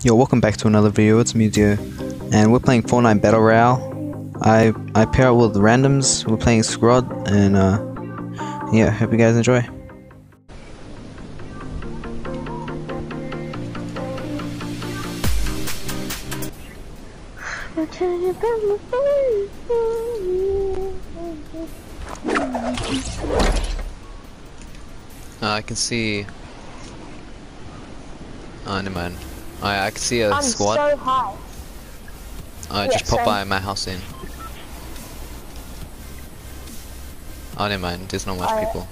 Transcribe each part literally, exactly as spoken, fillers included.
Yo, welcome back to another video. It's Muzio, and we're playing Fortnite Battle Royale. I I pair up with randoms. We're playing squad, and uh, yeah, hope you guys enjoy. Uh, I can see. Oh, never mind. I I can see a I'm squad. so high. Uh, Yeah, just pop same. by my house in. Oh, never mind. There's not much Oh, yeah. people.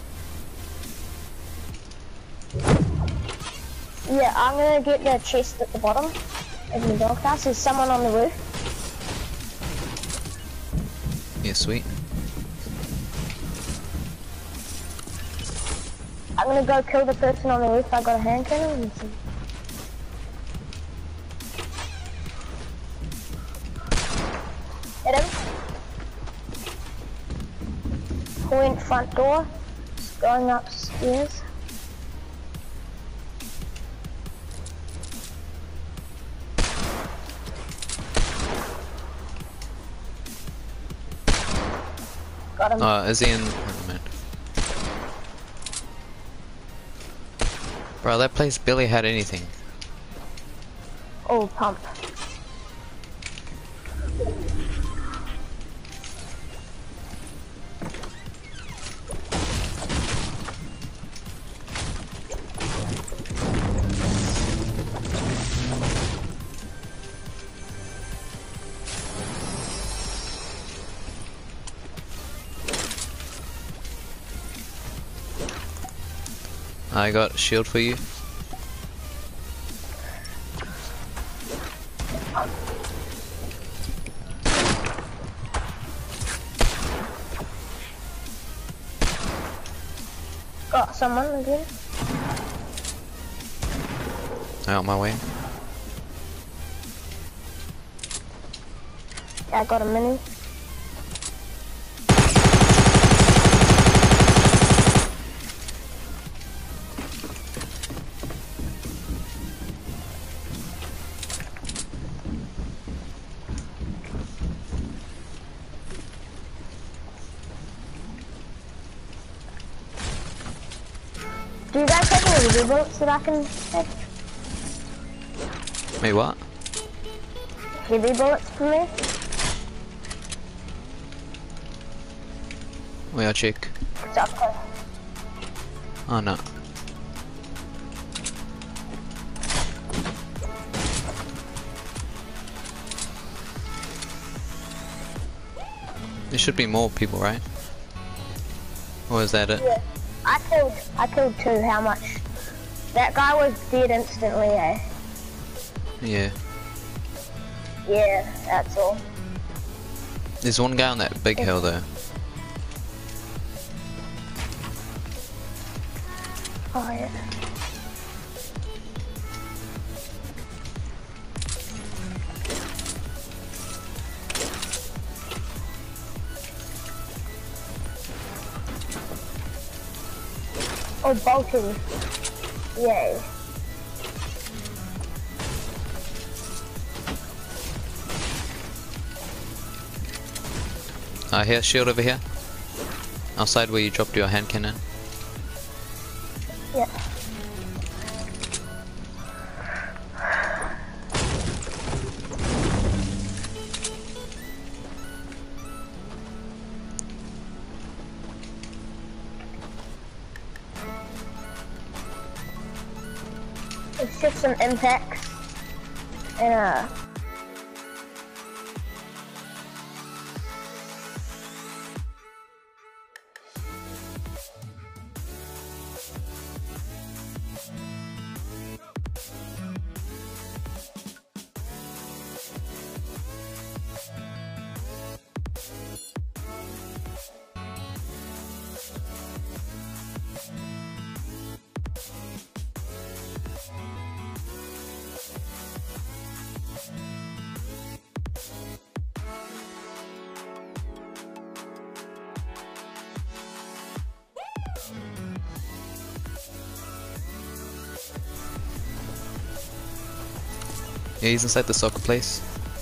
Yeah, I'm gonna get the chest at the bottom of the doghouse. There's someone on the roof. Yeah, sweet. I'm gonna go kill the person on the roof. I got a hand cannon. And some... Hit him. Point front door. Going upstairs. Got him. Uh, is he in? Oh, man. Bro, that place barely had anything. Oh, pump. I got a shield for you. Got someone again. Out my way. Yeah, I got a mini. Do you guys have any heavy bullets that I can have? Wait, what? Heavy bullets for me? Wait, I'll check. It's up there. Oh no. There should be more people, right? Or is that it? Yeah. I killed, I killed two, how much? That guy was dead instantly, eh? Yeah. Yeah, that's all. There's one guy on that big hill though. Oh yeah. Oh, bolting. Yay. Uh, here, shield over here. Outside where you dropped your hand cannon. Yeah. It's just some impacts and uh Yeah, he's inside the soccer place.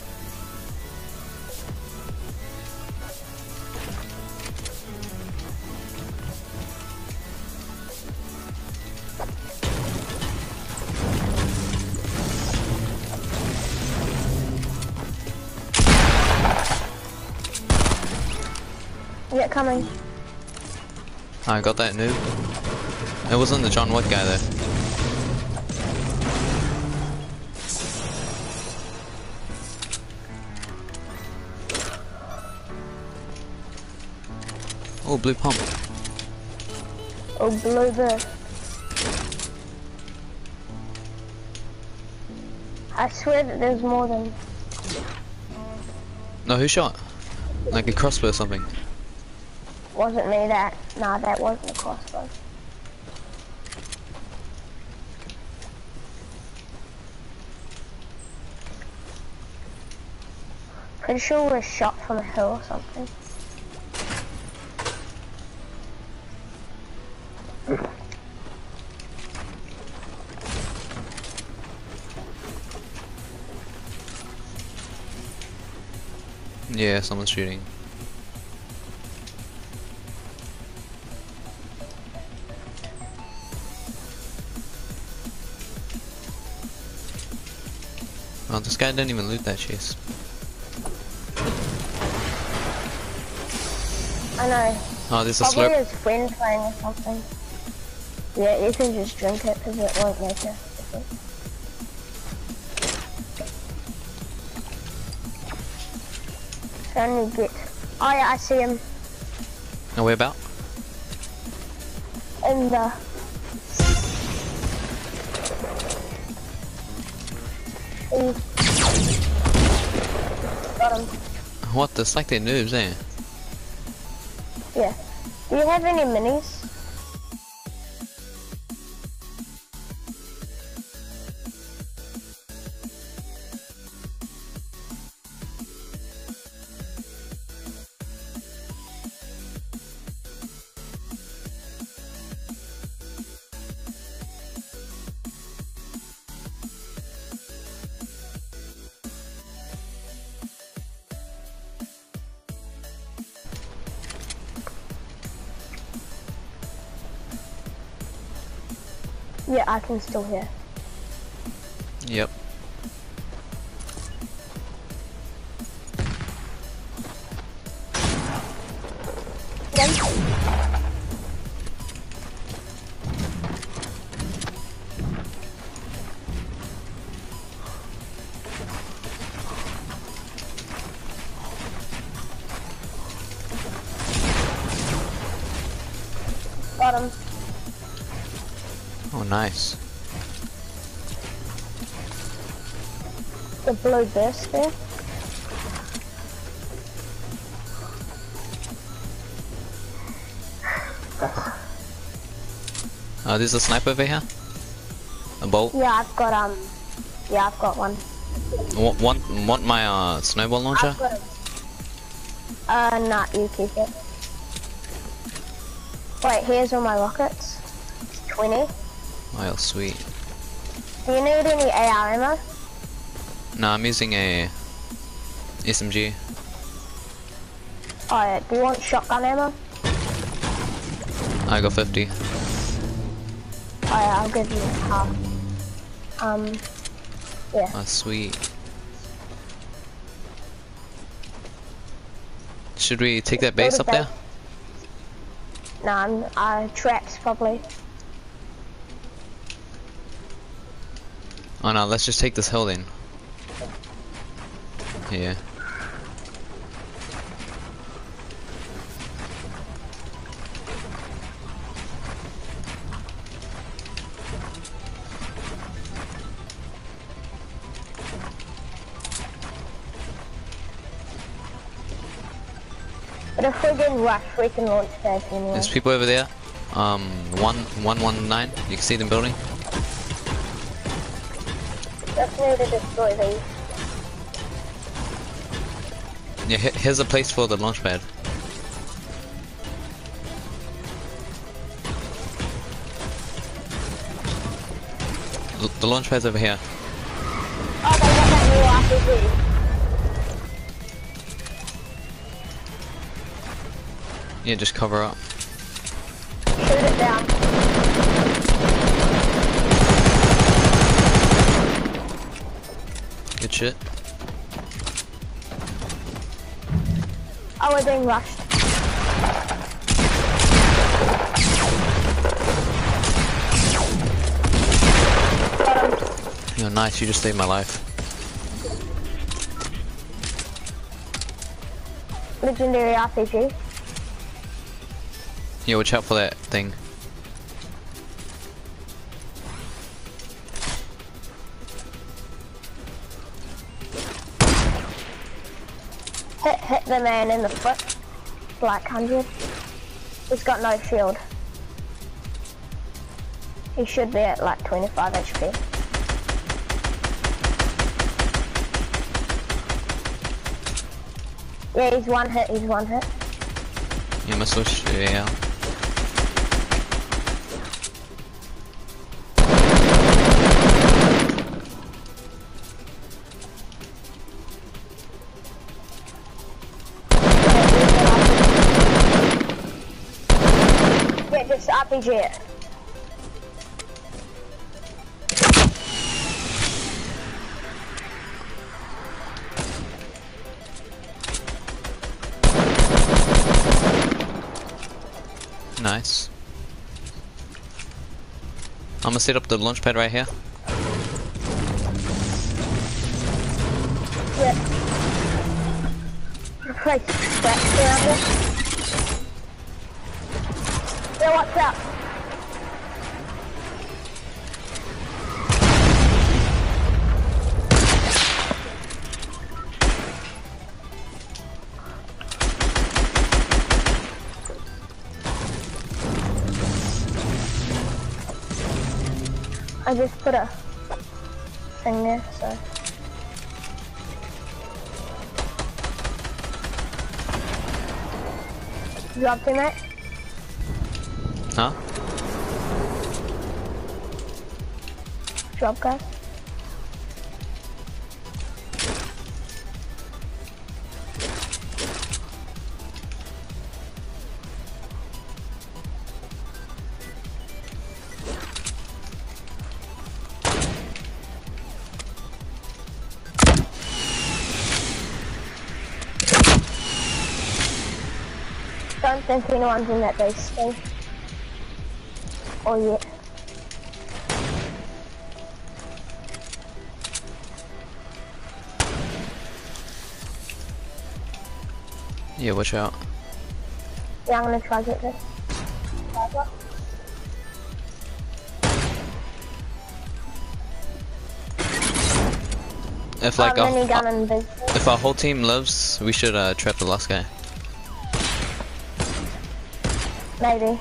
Yeah, coming. I got that noob. It wasn't the John Wick guy though. Oh, blue pump. Oh, blue burst. I swear that there's more than... No, who shot? Like a crossbow or something. Wasn't me that. Nah, that wasn't a crossbow. Pretty sure we're shot from a hill or something. Yeah, someone's shooting. Oh, this guy didn't even loot that chase. I know. Oh, there's a Probably slurp. his friend playing or something. Yeah, you can just drink it because it won't make a difference. Can you get... Oh yeah, I see him No, where about? in the... He... Got him. What? That's like they're noobs, eh? Yeah. Do you have any minis? Yeah, I can still hear. Yep. Got him. Oh, nice. The blue burst there. Uh, there's a sniper over here. A bolt. Yeah, I've got um. Yeah, I've got one. Want want, want my uh, snowball launcher? I've got him. Uh, nah, you keep it. Wait, here's all my rockets. twenty. Oh, sweet. Do you need any A R ammo? No, I'm using a S M G. Oh yeah, do you want shotgun ammo? I got fifty. Oh yeah, I'll give you half. Um, yeah. Oh, sweet. Should we take that base to up there? base. Nah, I'm, uh, traps probably. Oh no, let's just take this hill then. Yeah. But if we get rushed, we can launch that anyway. There's people over there. Um, one, one, one, nine. You can see them building. Just need to destroy these. Yeah, he- here's a place for the launch pad. L the launch pad's over here. Oh, they got R P G. Yeah, just cover up. Shoot it down. Good shit. Oh, we're being rushed. Got him. You're nice, you just saved my life. Legendary R P G. Yeah, watch out for that thing. Hit, hit the man in the foot. Like one hundred. He's got no shield. He should be at like twenty-five H P. Yeah, he's one hit, he's one hit. You must switch, yeah. Yeah, just R P G it. Nice. I'm gonna set up the launch pad right here. Yeah. Replace that around there. Yeah, watch out. I just put a thing there, so. Drop teammate. Huh? Drop guys. Don't think anyone's in that base still. Or yet. Yeah, watch out. Yeah, I'm gonna try to get this. If like um, our, minigun and big. if our whole team lives, we should uh, trap the last guy. Maybe.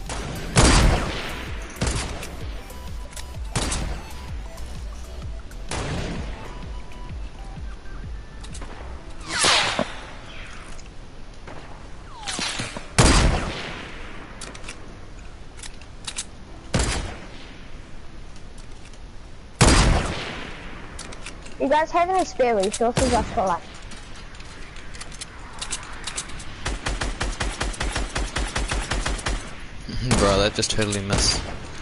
You guys have any spare resources? I feel like. Bro, that just totally missed.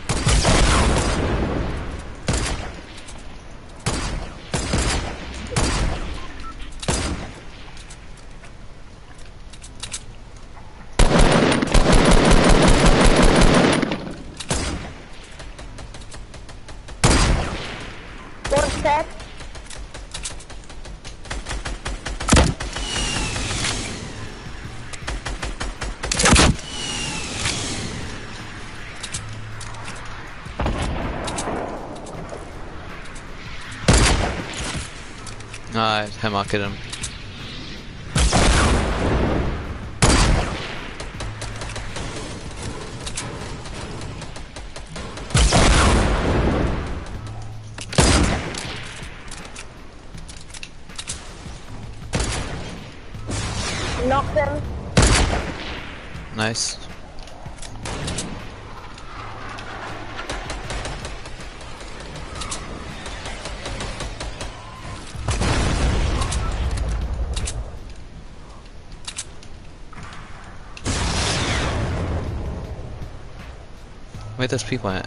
What's that? Alright, him, I'll get him. Knock them. Nice. Where there's people at?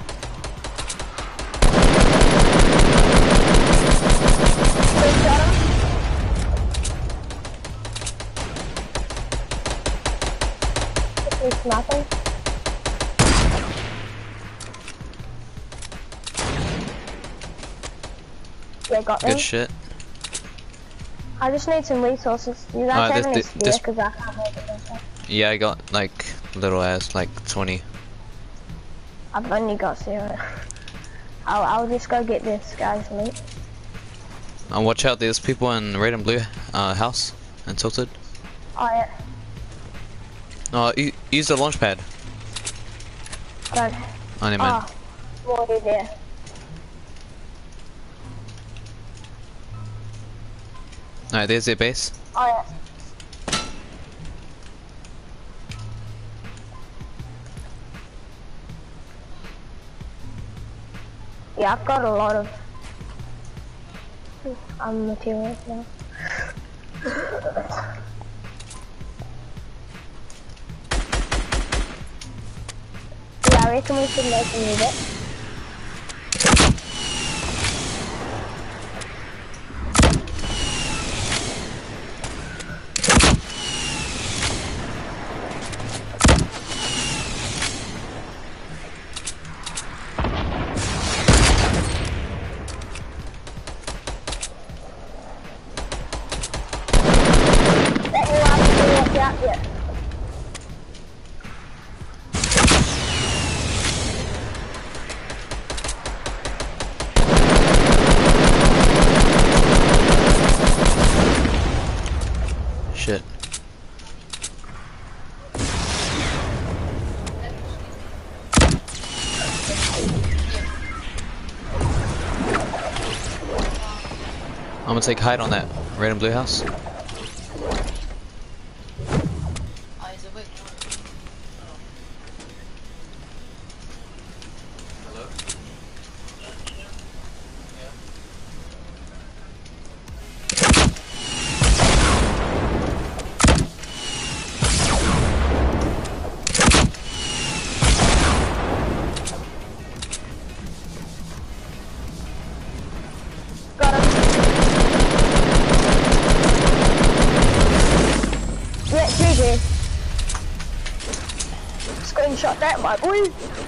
Please got him. He's nothing. Yeah, got them. Good shit. I just need some resources. You guys Alright, have this- any this- spear? this- Because I can't make it myself. Yeah, I got like little ass, like twenty. I've only got zero. I'll, I'll just go get this guy's meat. And watch out, there's people in red and blue uh, house and tilted. Oh yeah. No, uh, use the launch pad. I don't. On him, man. Oh, already there. Alright, there's their base. Oh yeah. Yeah, I've got a lot of um, materials now. Yeah, I reckon we should make a new bit. Let me watch you watch out yet. Shit. I'm gonna take height on that red and blue house. Got him. Yeah, G G. Screenshot that, my boy.